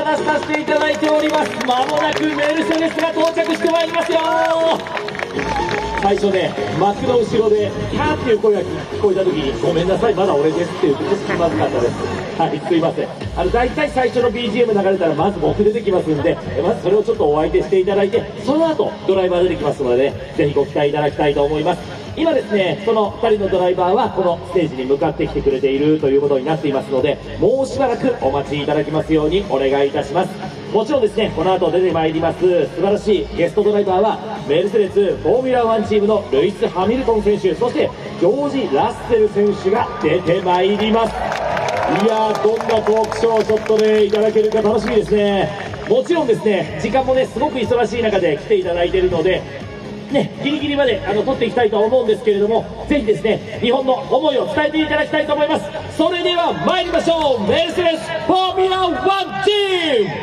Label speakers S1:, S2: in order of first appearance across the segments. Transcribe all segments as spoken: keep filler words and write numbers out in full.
S1: 話させていただいております。まもなくメルセデスが到着してまいりますよ。最初ね、幕の後ろでキャーっていう声が聞こえた時に、ごめんなさい、まだ俺ですっていうこと気まずかったです。はい、すいません。あの大体最初の ビージーエム 流れたらまず僕出てきますんで、まずそれをちょっとお相手していただいて、その後ドライバー出てきますので、ね、ぜひご期待いただきたいと思います。今ですね、そのふたりのドライバーはこのステージに向かってきてくれているということになっていますので、もうしばらくお待ちいただきますようにお願いいたします。もちろんですね、この後出てまいります素晴らしいゲストドライバーはメルセデスフォーミュラワンチームのルイス・ハミルトン選手、そしてジョージ・ラッセル選手が出てまいります。いやー、どんなトークショーをちょっとねいただけるか楽しみですね。もちろんですね、時間もねすごく忙しい中で来ていただいているのでね、ギリギリまであの撮っていきたいと思うんですけれども、ぜひですね日本の思いを伝えていただきたいと思います。それでは参りましょう。メルセデスフォーミュラワンチーム、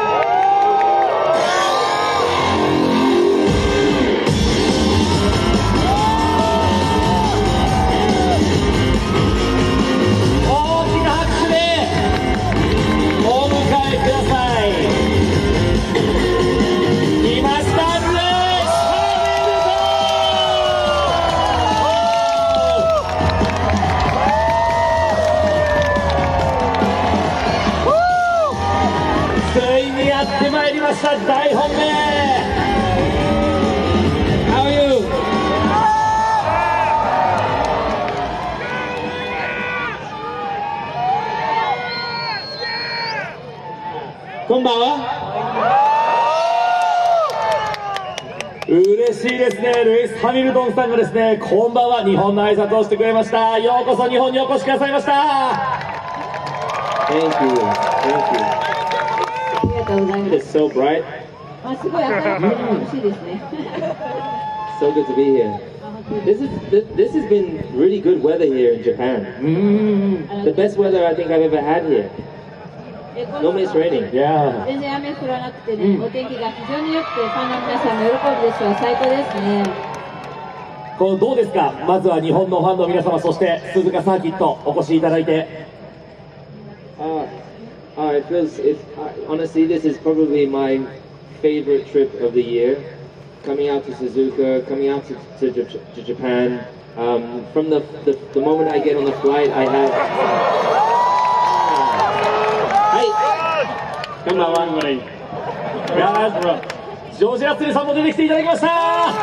S1: 大きな拍手でお迎えください。来ましたやってまいりました、大本命。 How are you? こんばんは。嬉しいですね、ルイス・ハミルトンさんがですね、こんばんは、日本の挨拶をしてくれました。ようこそ日本にお越しくださいました。
S2: Thank you. Thank you. It's so bright.
S3: あ、すごい明るくて楽しいですね。
S2: So good to be here. This is this, this has been really good weather here in Japan.
S1: Mm.
S2: The best weather I think I've ever had here. Normally it's raining.
S1: Yeah.
S3: 全然雨降らなくてね、お天気が非常に良くて、ファンの皆さんも喜ぶでしょう。最高ですね。
S1: このどうですか、まずは日本のファンの皆様、そして鈴鹿サーキットお越しいただいて。
S2: Uh, uh, it feels, it, uh, honestly, this is probably my favorite trip of the year. Coming out to Suzuka, coming out to, to, to Japan. Um, from the, the, the moment I get on the flight, I have... Hi! こんばんは。
S1: いやー、ジョージ・ラッセルさんも出てきていただきました。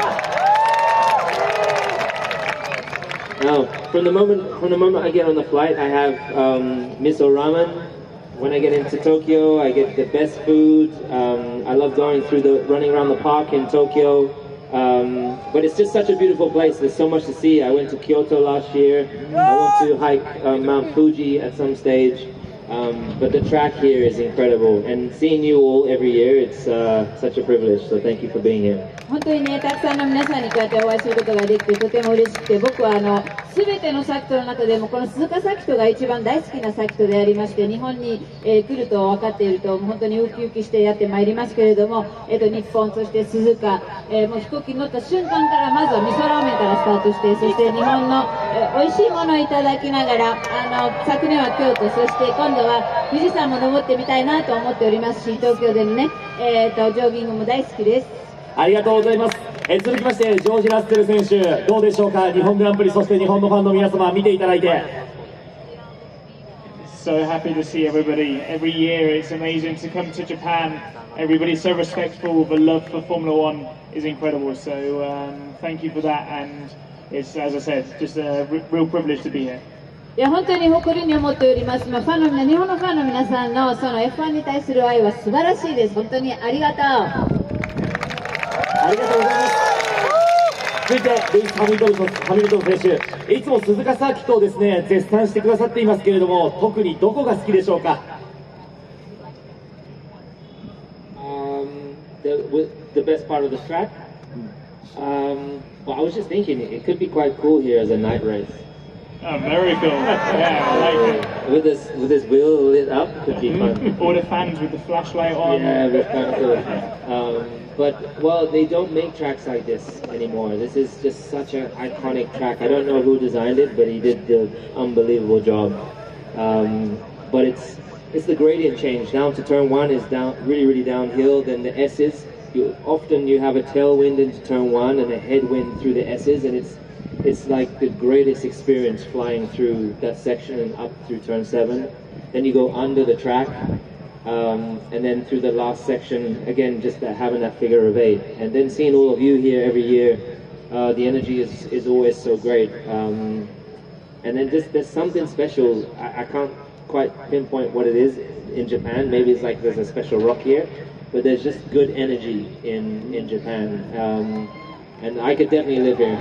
S2: Now, from the moment from the moment I get on the flight, I have um, miso ramen. When I get into Tokyo, I get the best food. Um, I love going through the running around the park in Tokyo. Um, but it's just such a beautiful place. There's so much to see. I went to Kyoto last year. I want to hike uh, Mount Fuji at some stage. Um, but the track here is incredible, and seeing you all every year, it's uh, such a privilege. So thank you for being here.
S3: 本当にね、たくさんの皆さんにこうやってお会いすることができてとても嬉しくて、僕はあの全てのサーキットの中でもこの鈴鹿サーキットが一番大好きなサーキットでありまして、日本に、えー、来ると分かっていると本当にウキウキしてやってまいりますけれども、えー、と日本、そして鈴鹿、えー、もう飛行機に乗った瞬間からまずは味噌ラーメンからスタートして、そして日本の、えー、美味しいものをいただきながら、あの昨年は京都、そして今度は富士山も登ってみたいなと思っておりますし、東京でのね、えー、とジョギングも大好きです。
S1: ありがとうございます。え続きましてジョージ・ラッセル選手、どうでしょうか。日本グランプリ、そして日本のファンの皆様見ていただいて。
S4: So happy to see everybody. Every year it's amazing to come to Japan. Everybody's so respectful. The love for Formula One is incredible. So um, thank you for that. And it's, as I said, just a real privilege to be here.
S3: いや本当に誇りに思っております。まあ、ファンの日本のファンの皆さんのその エフワン に対する愛は素晴らしいです。本当にありがとう。
S1: ありがとうございます。続いてルイス・ハミルトン、ハミルトン選手、いつも鈴鹿サーキットをですね絶賛してくださっていますけれども、特にどこが好きでしょうか。
S2: Um, the, the best part of the track? Um, well, I was just thinking it could be quite cool here as a night race.
S4: Oh, very cool. Yeah, I like it.
S2: With this with this wheel lit up, could be fun.
S4: All the fans with the flashlight on.
S2: Yeah, that's kind of cool. Um, but well, they don't make tracks like this anymore. This is just such an iconic track. I don't know who designed it, but he did the unbelievable job. Um, but it's it's the gradient change. Down to turn one is down, really, really downhill. Then the S's, you, often you have a tailwind into turn one and a headwind through the S's, and it's it's like the greatest experience flying through that section and up through turn seven. Then you go under the track, um, and then through the last section, again, just that, having that figure of eight. And then seeing all of you here every year, uh, the energy is, is always so great. Um, and then just there's something special. I, I can't quite pinpoint what it is in Japan. Maybe it's like there's a special rock here, but there's just good energy in, in Japan. Um, and I could definitely live here.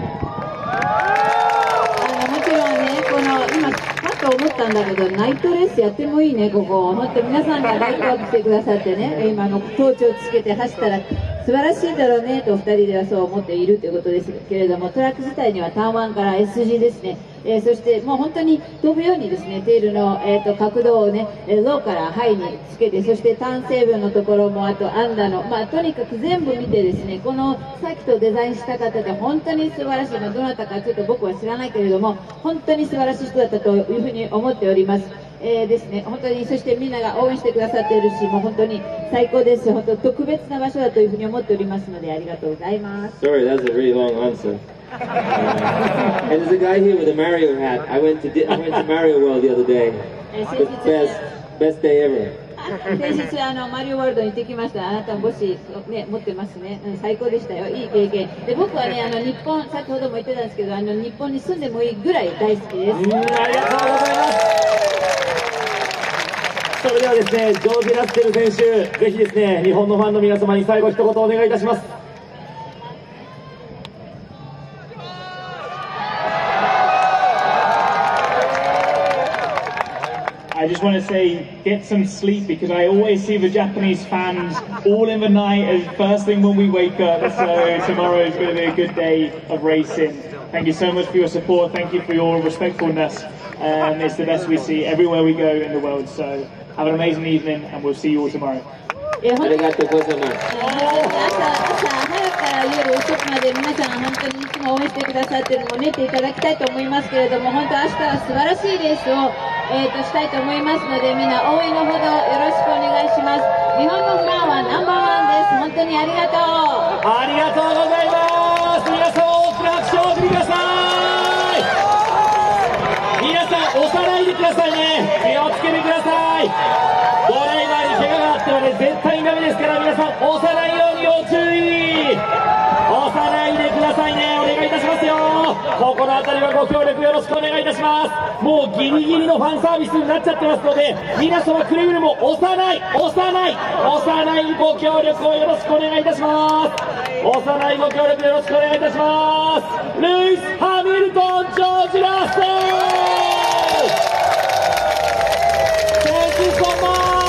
S3: もちろんね、この今パッと思ったんだけど、ナイトレースやってもいいね、ここ。本当皆さんがライトアップしてくださってね、今のトーチをつけて走ったら素晴らしいだろうねとふたりではそう思っているということですけれども、トラック自体にはターンワンから エスジー ですね。えー、そしてもう本当に飛ぶようにですね、テールの、えー、と角度をね、ローからハイにつけて、そしてターン成分のところも、あとアンダーの、まあ、とにかく全部見てですね、このサーキットをデザインした方で本当に素晴らしい、まあ、どなたかちょっと僕は知らないけれども、本当に素晴らしい人だったというふうに思っております。えー、ですね、本当に、そしてみんなが応援してくださっているし、もう本当に最高です。本当特別な場所だというふうに思っておりますので、ありがとうございます。
S2: Sorry, that's a really long answer. Uh, and there's a guy here with a Mario hat. I went to I went to Mario World the other day. The best best day ever.
S3: 先日あのマリオワールドに行ってきました。あなたももし、ね、持ってますね、うん、最高でしたよ。いい経験で、僕はね、あの日本、先ほども言ってたんですけど、あの日本に住んでもいいぐらい大好きです。
S1: うん、ありがとうございます。それではですね、ジョージ・ラッセル選手、ぜひですね、日本のファンの皆様に最後一言お願いいたします。
S4: I just want to say, get some sleep, because I always see the Japanese fans all in the night as first thing when we wake up. So tomorrow is going to be a good day of racing. Thank you so much for your support. Thank you for your respectfulness. Um, it's the best we see everywhere we go in the world. So have an amazing evening, and we'll see you all tomorrow.
S3: え本当に朝、朝
S2: ありがとうございます。
S3: 早くから夜遅くまで皆さん本当にいつも応援してくださっているのも見ていただきたいと思いますけれども、本当明日は素晴らしいレースを、えー、としたいと思いますので、みんな応援のほどよろしくお願いします。日本のファンはナンバーワンです。本当にありがとう。
S1: ありがとうございます。皆さん大きな拍手をお送りください。皆さん押さないでくださいね。気をつけてください。ドライバーに怪我があってはね、絶対にダメですから、皆さん押さないようにご注意。押さないでくださいね。お願いいたしますよ。ここの辺りはご協力よろしくお願いいたします。もうギリギリのファンサービスになっちゃってますので、皆様くれぐれも押さない押さない押さないご協力をよろしくお願いいたします。押さないご協力よろしくお願いいたします。ルイス・ハミルトン・ジョージ・ラッセル、Thank you so much。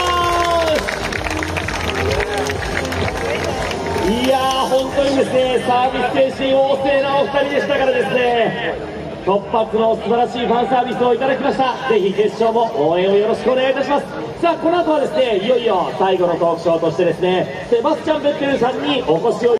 S1: いやー、本当にですね、サービス精神旺盛なお二人でしたからですね、突発の素晴らしいファンサービスをいただきました。ぜひ決勝も応援をよろしくお願いいたします。さあ、この後はですね、いよいよ最後のトークショーとしてですね、セバスチャン・ベッテルさんにお越しを